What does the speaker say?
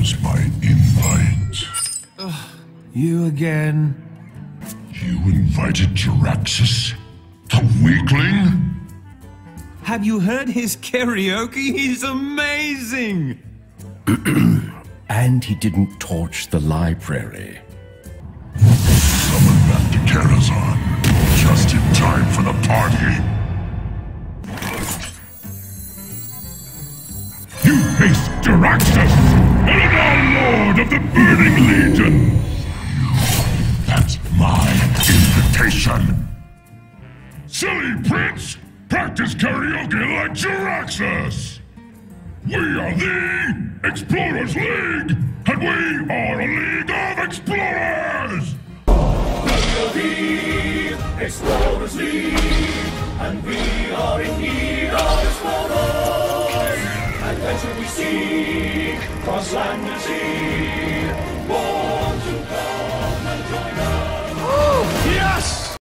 was my invite. You again? You invited Jaraxxus? The weakling? Have you heard his karaoke? He's amazing! And he didn't torch the library. Summon back to Karazhan. Just in time for the party. You face Jaraxxus, Elder Lord of the Burning Legion! That's my invitation! Silly prince! Practice karaoke like Jaraxxus! We are the Explorers League! And we are a league of explorers! We are the Explorers League, and we are in need of explorers. Adventure we seek, cross land and sea.